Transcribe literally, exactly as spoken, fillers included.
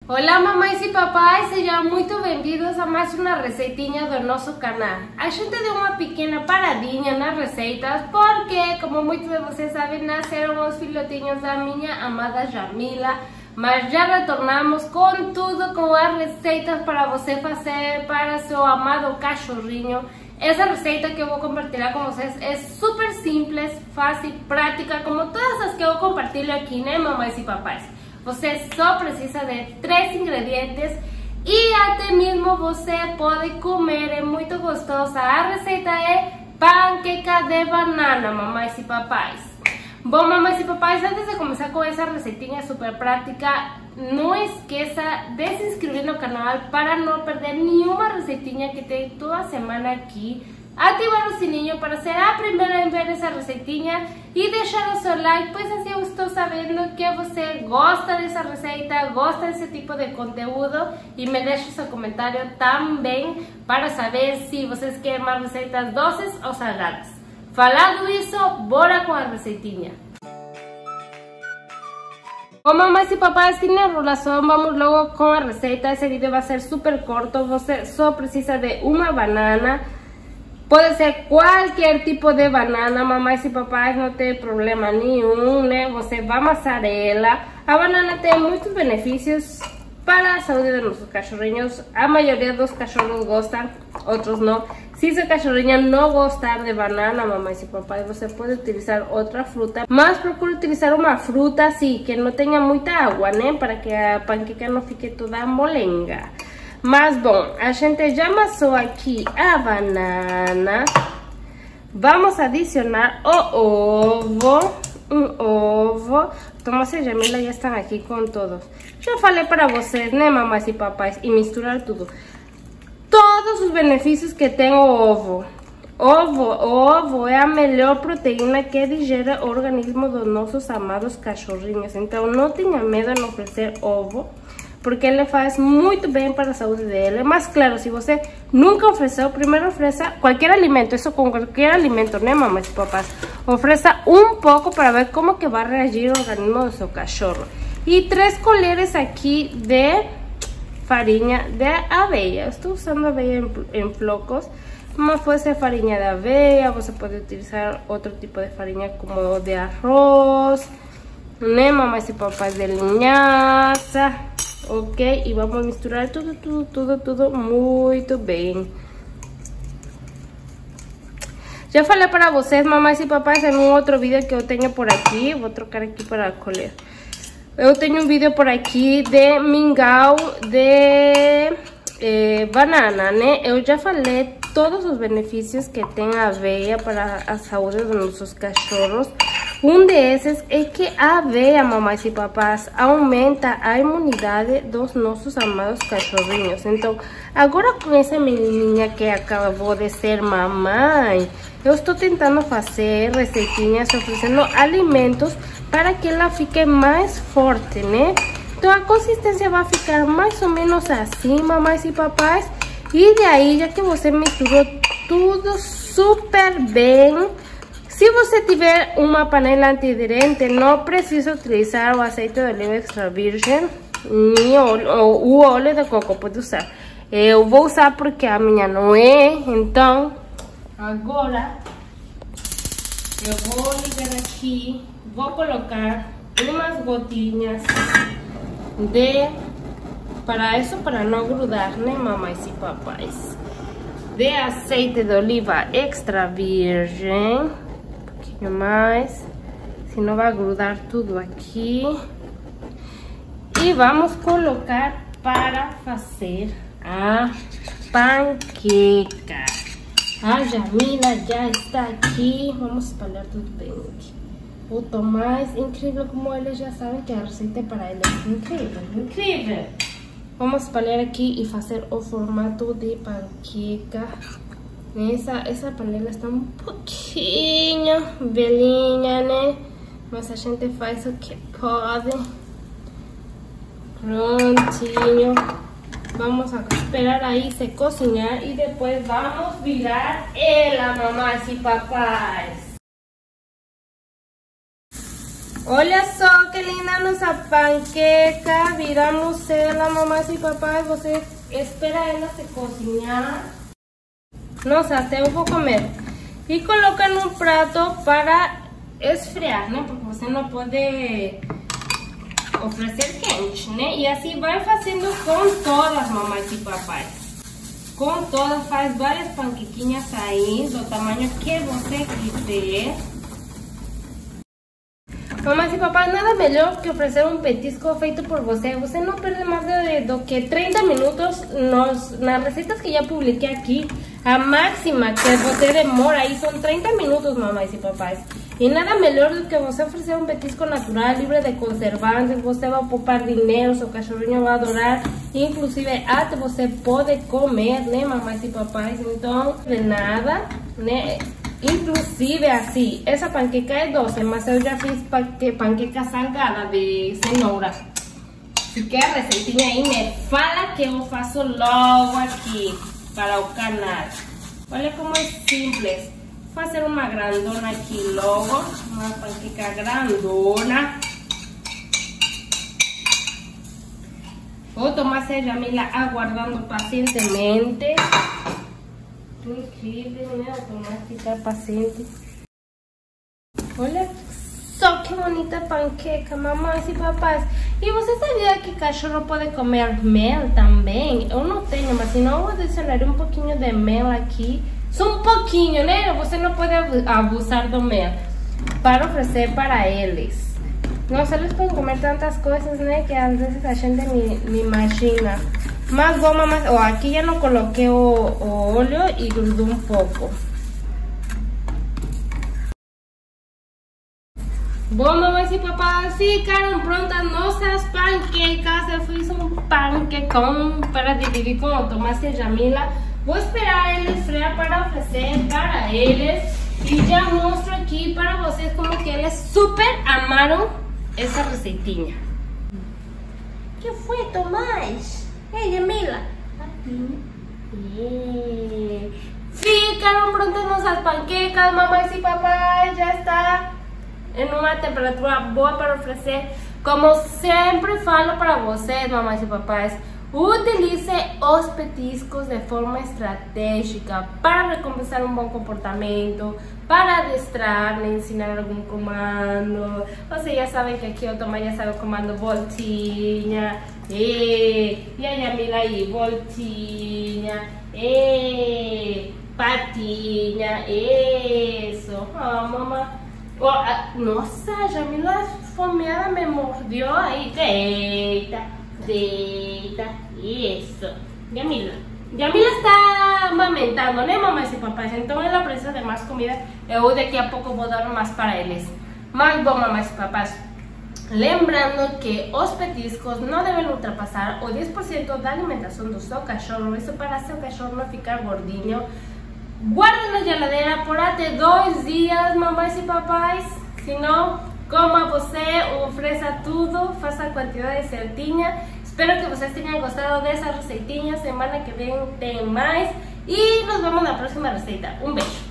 Olá mamães e papais, sejam muito bem-vindos a mais uma receitinha do nosso canal. A gente deu uma pequena paradinha nas receitas porque, como muitos de vocês sabem, nasceram os filhotinhos da minha amada Jamila. Mas já retornamos com tudo, com as receitas para você fazer para seu amado cachorrinho. Essa receita que eu vou compartilhar com vocês é super simples, fácil, prática, como todas as que eu compartilho aqui, né mamães e papais? Você só precisa de três ingredientes e até mesmo você pode comer, é muito gostosa. A receita é panqueca de banana, mamães e papais. Bom, mamães e papais, antes de começar com essa receitinha super prática, não esqueça de se inscrever no canal para não perder nenhuma receitinha que tem toda semana aqui. Ativar o sininho para ser a primeira em ver essa receitinha e deixar o seu like, pois assim eu estou sabendo que você gosta dessa receita, gosta desse tipo de conteúdo, e me deixe seu comentário também para saber se vocês querem mais receitas doces ou salgadas. Falando isso, bora com a receitinha. Bom, mamães e papais, sem enrolação, vamos logo com a receita. Esse vídeo vai ser super curto, você só precisa de uma banana. Pode ser qualquer tipo de banana, mamães e papais, não tem problema nenhum, né? Você vai amassar ela. A banana tem muitos benefícios para a saúde de nossos cachorrinhos. A maioria dos cachorros gostam, outros não. Se seu cachorrinho não gostar de banana, mamães e papais, você pode utilizar outra fruta. Mas procure utilizar uma fruta assim, que não tenha muita água, né? Para que a panqueca não fique toda molenga. Mas bom, a gente já amassou aqui a banana. Vamos adicionar o ovo. Um ovo. Tomás e Jamila já estão aqui com todos. Já falei para vocês, né, mamães e papais, e misturar tudo. Todos os benefícios que tem o ovo. Ovo, o ovo é a melhor proteína que digere o organismo dos nossos amados cachorrinhos. Então não tenha medo de oferecer ovo, porque ele faz muito bem para a saúde dele. Mas claro, se você nunca ofereceu, primeiro ofereça qualquer alimento, isso com qualquer alimento, né, mamães e papás? Ofereça um pouco para ver como que vai reagir o organismo do seu cachorro. E três colheres aqui de farinha de aveia. Eu estou usando aveia em, em flocos, mas pode ser farinha de aveia, você pode utilizar outro tipo de farinha como de arroz, né, mamães e papás, de linhaça. Ok, e vamos misturar tudo, tudo, tudo, tudo muito bem. Já falei para vocês, mamães e papais, em um outro vídeo que eu tenho por aqui. Vou trocar aqui para colher. Eu tenho um vídeo por aqui de mingau de eh, banana, né? Eu já falei todos os benefícios que tem a aveia para a saúde dos nossos cachorros. Um desses é que a aveia, mamães e papás, aumenta a imunidade dos nossos amados cachorrinhos. Então, agora com essa menininha que acabou de ser mamãe, eu estou tentando fazer receitinhas oferecendo alimentos para que ela fique mais forte, né? Então a consistência vai ficar mais ou menos assim, mamães e papais. E de aí, já que você misturou tudo super bem, se você tiver uma panela antiaderente, não precisa utilizar o azeite de oliva extra virgem, nem o, o óleo de coco, pode usar. Eu vou usar porque a minha não é, então agora eu vou ligar aqui, vou colocar umas gotinhas de, para isso, para não grudar, né, mamães e papais, de azeite de oliva extra virgem. Mais, senão vai grudar tudo aqui. E vamos colocar para fazer a panqueca. A Jamila já está aqui. Vamos espalhar tudo bem aqui. O Tomás, incrível como eles já sabem que a receita é para eles. Incrível, incrível. Vamos espalhar aqui e fazer o formato de panqueca. Essa, essa panela está um pouquinho velhinha, né? Mas a gente faz o que pode. Prontinho. Vamos a esperar aí se cozinhar e depois vamos virar ela, mamães e papais. Olha só que linda nossa panqueca. Viramos ela, mamães e papais. Você espera ela se cozinhar. Nossa, até eu vou comer. E coloca num prato para esfriar, né? Porque você não pode oferecer quente, né? E assim vai fazendo com todas, mamães e papais. Com todas, faz várias panquequinhas aí, do tamanho que você quiser. Mamães e papais, nada melhor que oferecer um petisco feito por você. Você não perde mais de, do que trinta minutos nos, nas receitas que já publiquei aqui. A máxima que você demora aí são trinta minutos, mamães e papais. E nada melhor do que você oferecer um petisco natural, livre de conservantes. Você vai poupar dinheiro, seu cachorrinho vai adorar. Inclusive, até você pode comer, né, mamães e papais? Então, de nada, né? Inclusive, assim, essa panqueca é doce, mas eu já fiz panque panqueca salgada de cenoura. Se quer a receitinha aí, me fala que eu faço logo aqui para o canal. Olha como é simples. Fazer uma grandona aqui logo, uma panqueca grandona. Vou tomar a Jamila aguardando pacientemente. Incrível, né? Tomar ficar paciente. Olha só que bonita panqueca, mamães e papais. E você sabia que cachorro pode comer mel também? Eu não tenho, mas senão eu adicionaria um pouquinho de mel aqui. Só um pouquinho, né? Você não pode abusar do mel. Para oferecer para eles. Nossa, eles podem comer tantas coisas, né? Que às vezes a gente nem imagina. Mas bom, mamãe, ó, aqui já não coloquei o, o óleo e grudou um pouco. Bom, mamães e papais, ficaram prontas nossas panquecas. Eu fiz um panquecão para dividir com o Tomás e Jamila. Vou esperar eles esfriar para oferecer para eles. E já mostro aqui para vocês como que eles super amaram essa receitinha. Que foi, Tomás? Ei, Jamila. Yeah. Ficaram prontas nossas panquecas, mamães e papais. Já está em uma temperatura boa para oferecer. Como sempre falo para vocês, mamães e papais, utilize os petiscos de forma estratégica para recompensar um bom comportamento, para adestrar, né, ensinar algum comando. Vocês já sabem que aqui eu também já sabe o comando voltinha, e, e a Jamila aí, voltinha, e, patinha, isso. Oh, mamãe. Oh, a, nossa, a Jamila fomeada me mordeu aí. Deita, deita, isso. Jamila. Jamila está amamentando, né, mamães e papais? Então ela precisa de mais comida. Eu daqui a pouco vou dar mais para eles. Mas bom, mamães e papais, lembrando que os petiscos não devem ultrapassar o dez por cento da alimentação do seu cachorro. Isso para seu cachorro não ficar gordinho. Guarda na geladeira por até dois dias, mamães e papais. Se não, coma você, ofereça tudo, faça a quantidade certinha. Espero que vocês tenham gostado dessa receitinha. Semana que vem tem mais. E nos vemos na próxima receita. Um beijo.